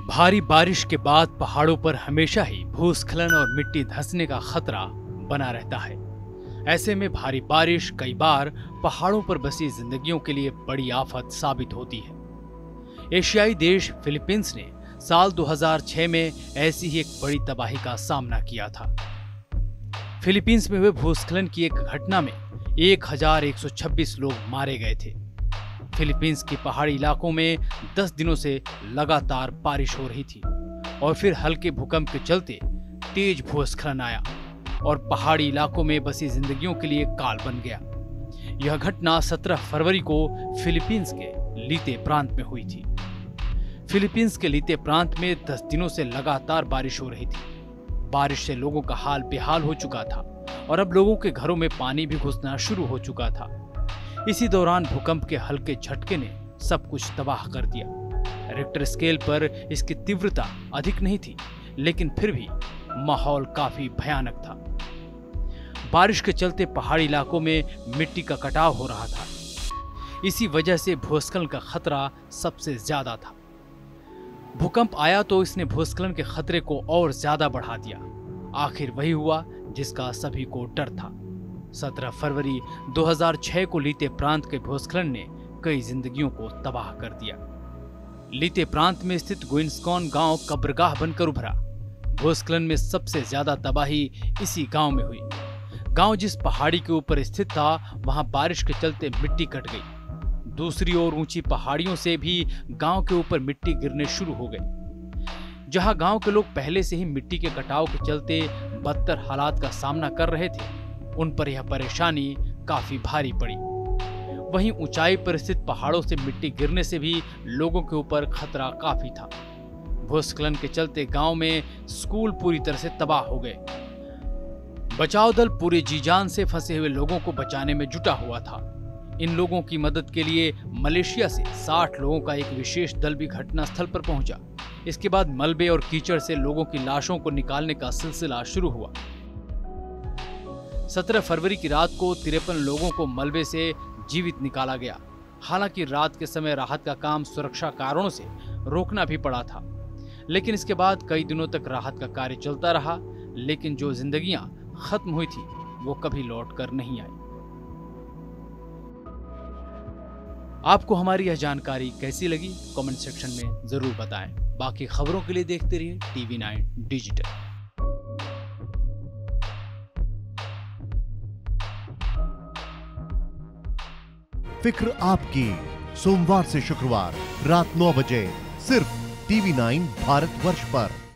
भारी बारिश के बाद पहाड़ों पर हमेशा ही भूस्खलन और मिट्टी धंसने का खतरा बना रहता है। ऐसे में भारी बारिश कई बार पहाड़ों पर बसी जिंदगियों के लिए बड़ी आफत साबित होती है। एशियाई देश फिलीपींस ने साल 2006 में ऐसी ही एक बड़ी तबाही का सामना किया था। फिलीपींस में हुए भूस्खलन की एक घटना में 1126 लोग मारे गए थे। फिलीपींस की पहाड़ी इलाकों में 10 दिनों से लगातार बारिश हो रही थी और फिर हल्के भूकंप के चलते तेज भूस्खलन आया और पहाड़ी इलाकों में बसी जिंदगियों के लिए काल बन गया। यह घटना 17 फरवरी को फिलीपींस के लीते प्रांत में हुई थी। फिलीपींस के लीते प्रांत में 10 दिनों से लगातार बारिश हो रही थी। बारिश से लोगों का हाल बेहाल हो चुका था और अब लोगों के घरों में पानी भी घुसना शुरू हो चुका था। इसी दौरान भूकंप के हल्के झटके ने सब कुछ तबाह कर दिया। रिक्टर स्केल पर इसकी तीव्रता अधिक नहीं थी, लेकिन फिर भी माहौल काफी भयानक था। बारिश के चलते पहाड़ी इलाकों में मिट्टी का कटाव हो रहा था। इसी वजह से भूस्खलन का खतरा सबसे ज्यादा था। भूकंप आया तो इसने भूस्खलन के खतरे को और ज्यादा बढ़ा दिया। आखिर वही हुआ जिसका सभी को डर था। 17 फरवरी 2006 को लीते प्रांत के भूस्खलन ने कई जिंदगियों को तबाह कर दिया। लीते प्रांत में स्थित गुइंस्कॉन गांव कब्रगाह बनकर उभरा। भूस्खलन में सबसे ज्यादा तबाही इसी गांव में हुई। गांव जिस पहाड़ी के ऊपर स्थित था, वहां बारिश के चलते मिट्टी कट गई। दूसरी ओर ऊंची पहाड़ियों से भी गांव के ऊपर मिट्टी गिरने शुरू हो गई। जहां गांव के लोग पहले से ही मिट्टी के कटाव के चलते बदतर हालात का सामना कर रहे थे, उन पर यह परेशानी काफी भारी पड़ी। वहीं ऊंचाई पर स्थित पहाड़ों से मिट्टी गिरने से भी लोगों के ऊपर खतरा काफी था। भूस्खलन के चलते गांव में स्कूल पूरी तरह से तबाह हो गए। बचाव दल पूरे जी जान से फंसे हुए लोगों को बचाने में जुटा हुआ था। इन लोगों की मदद के लिए मलेशिया से 60 लोगों का एक विशेष दल भी घटनास्थल पर पहुंचा। इसके बाद मलबे और कीचड़ से लोगों की लाशों को निकालने का सिलसिला शुरू हुआ। 17 फरवरी की रात को 53 लोगों को मलबे से जीवित निकाला गया। हालांकि रात के समय राहत का काम सुरक्षा कारणों से रोकना भी पड़ा था, लेकिन इसके बाद कई दिनों तक राहत का कार्य चलता रहा। लेकिन जो जिंदगियां खत्म हुई थी वो कभी लौट कर नहीं आई। आपको हमारी यह जानकारी कैसी लगी कमेंट सेक्शन में जरूर बताएं। बाकी खबरों के लिए देखते रहिए TV9 डिजिटल। फिक्र आपकी, सोमवार से शुक्रवार रात 9 बजे सिर्फ TV9 भारतवर्ष पर।